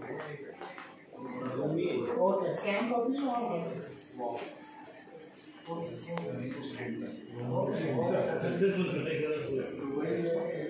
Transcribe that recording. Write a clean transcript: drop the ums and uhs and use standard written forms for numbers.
Okay, scan copy or This will take care of it.